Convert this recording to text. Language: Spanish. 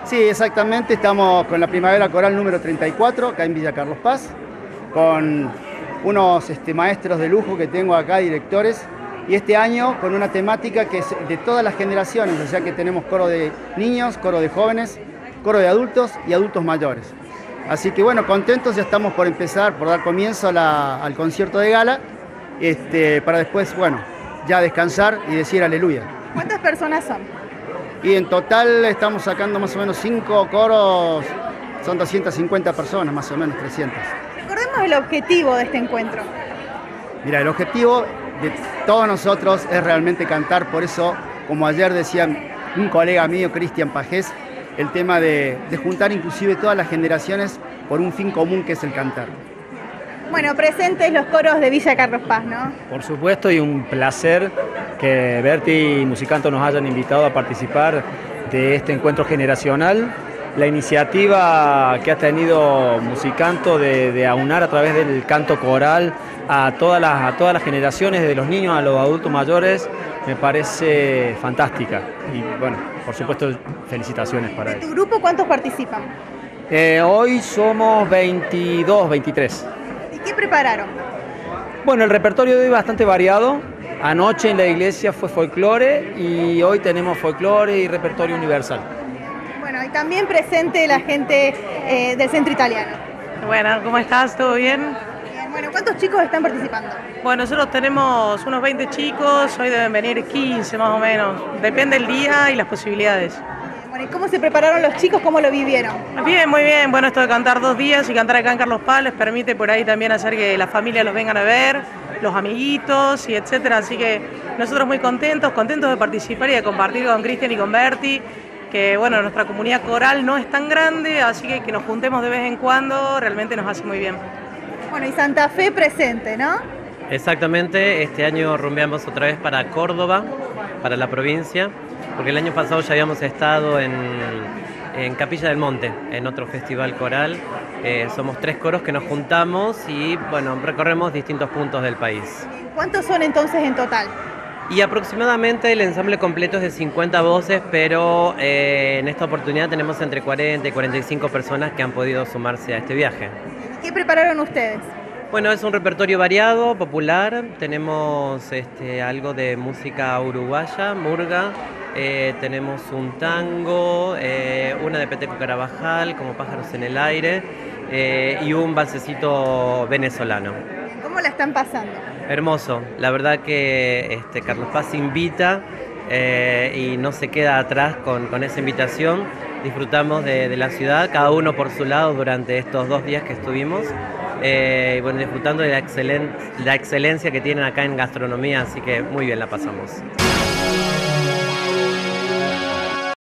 Sí, exactamente, estamos con la Primavera Coral número 34, acá en Villa Carlos Paz, con unos maestros de lujo que tengo acá, directores, y este año con una temática que es de todas las generaciones, o sea que tenemos coro de niños, coro de jóvenes, coro de adultos y adultos mayores. Así que bueno, contentos, ya estamos por empezar, por dar comienzo al concierto de gala, para después, bueno, ya descansar y decir aleluya. ¿Cuántas personas son? Y en total estamos sacando más o menos 5 coros, son 250 personas, más o menos 300. Recordemos el objetivo de este encuentro. Mira, el objetivo de todos nosotros es realmente cantar, por eso, como ayer decía un colega mío, Cristian Pajés, el tema de juntar inclusive todas las generaciones por un fin común que es el cantar. Bueno, presentes los coros de Villa Carlos Paz, ¿no? Por supuesto, y un placer que Berti y Musicanto nos hayan invitado a participar de este encuentro generacional. La iniciativa que ha tenido Musicanto de aunar a través del canto coral a todas las generaciones, desde los niños a los adultos mayores, me parece fantástica. Y bueno, por supuesto, felicitaciones para ¿De tu ellos. grupo cuántos participan? Hoy somos 22, 23. ¿Y qué prepararon? Bueno, el repertorio de hoy es bastante variado. Anoche en la iglesia fue folclore y hoy tenemos folclore y repertorio universal. Bueno, y también presente la gente del Centro Italiano. Bueno, ¿cómo estás? ¿Todo bien? Bien, bueno, ¿cuántos chicos están participando? Bueno, nosotros tenemos unos 20 chicos, hoy deben venir 15 más o menos. Depende del día y las posibilidades. Bueno, ¿y cómo se prepararon los chicos? ¿Cómo lo vivieron? Bien, muy bien. Bueno, esto de cantar 2 días y cantar acá en Carlos Paz les permite por ahí también hacer que las familias los vengan a ver, los amiguitos y etcétera. Así que nosotros muy contentos de participar y de compartir con Cristian y con Berti. Que bueno, nuestra comunidad coral no es tan grande, así que nos juntemos de vez en cuando realmente nos hace muy bien. Bueno, y Santa Fe presente, ¿no? Exactamente, este año rumbeamos otra vez para Córdoba, para la provincia, porque el año pasado ya habíamos estado en Capilla del Monte, en otro festival coral. Somos 3 coros que nos juntamos y bueno, recorremos distintos puntos del país. ¿Cuántos son entonces en total? Y aproximadamente el ensamble completo es de 50 voces, pero en esta oportunidad tenemos entre 40 y 45 personas que han podido sumarse a este viaje. ¿Qué prepararon ustedes? Bueno, es un repertorio variado, popular. Tenemos algo de música uruguaya, murga. Tenemos un tango, una de Peteco Carabajal, como Pájaros en el Aire, y un balsecito venezolano. ¿Cómo la están pasando? Hermoso, la verdad que Carlos Paz invita y no se queda atrás con esa invitación. Disfrutamos de la ciudad, cada uno por su lado durante estos 2 días que estuvimos. Y bueno, disfrutando de la excelencia que tienen acá en gastronomía, así que muy bien la pasamos.